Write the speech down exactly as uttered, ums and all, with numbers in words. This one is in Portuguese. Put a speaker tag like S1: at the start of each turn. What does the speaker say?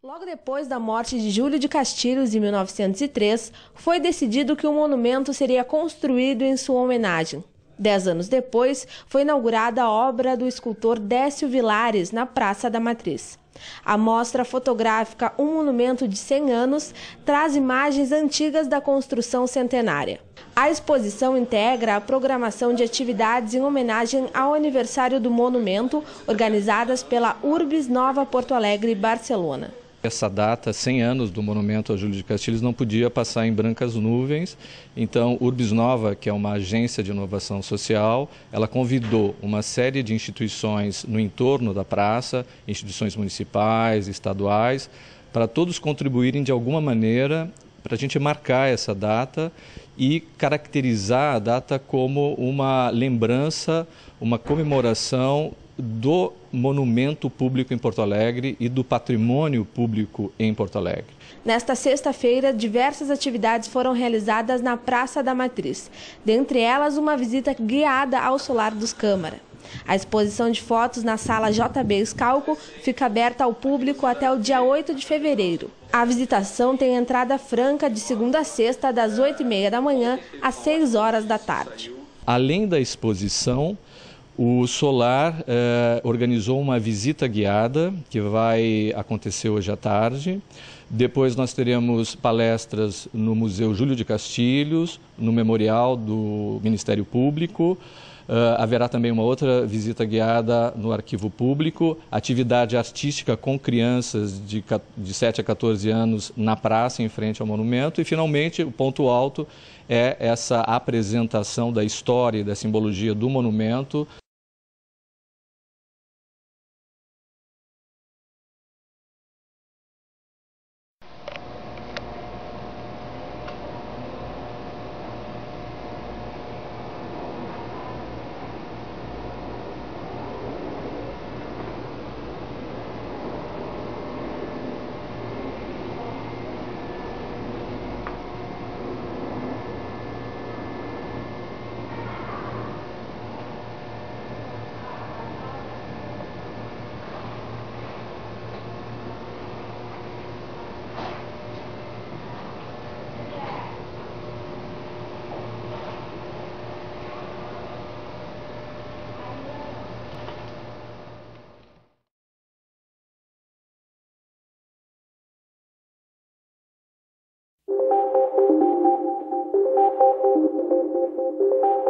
S1: Logo depois da morte de Júlio de Castilhos, em mil novecentos e três, foi decidido que um monumento seria construído em sua homenagem. Dez anos depois, foi inaugurada a obra do escultor Décio Vilares, na Praça da Matriz. A mostra fotográfica Um Monumento de cem anos traz imagens antigas da construção centenária. A exposição integra a programação de atividades em homenagem ao aniversário do monumento, organizadas pela Urbis Nova Porto Alegre, Barcelona.
S2: Essa data, cem anos do monumento a Júlio de Castilhos, não podia passar em brancas nuvens. Então, Urbis Nova, que é uma agência de inovação social, ela convidou uma série de instituições no entorno da praça, instituições municipais, estaduais, para todos contribuírem de alguma maneira para a gente marcar essa data e caracterizar a data como uma lembrança, uma comemoração do monumento público em Porto Alegre e do patrimônio público em Porto Alegre.
S1: Nesta sexta-feira, diversas atividades foram realizadas na Praça da Matriz, dentre elas uma visita guiada ao Solar dos Câmara. A exposição de fotos na sala J B Scalco fica aberta ao público até o dia oito de fevereiro. A visitação tem entrada franca de segunda a sexta, das oito e meia da manhã às seis horas da tarde.
S2: Além da exposição, o Solar eh, organizou uma visita guiada que vai acontecer hoje à tarde. Depois nós teremos palestras no Museu Júlio de Castilhos, no Memorial do Ministério Público. Uh, haverá também uma outra visita guiada no Arquivo Público, atividade artística com crianças de, de sete a quatorze anos na praça, em frente ao monumento. E, finalmente, o ponto alto é essa apresentação da história e da simbologia do monumento.
S3: Thank you.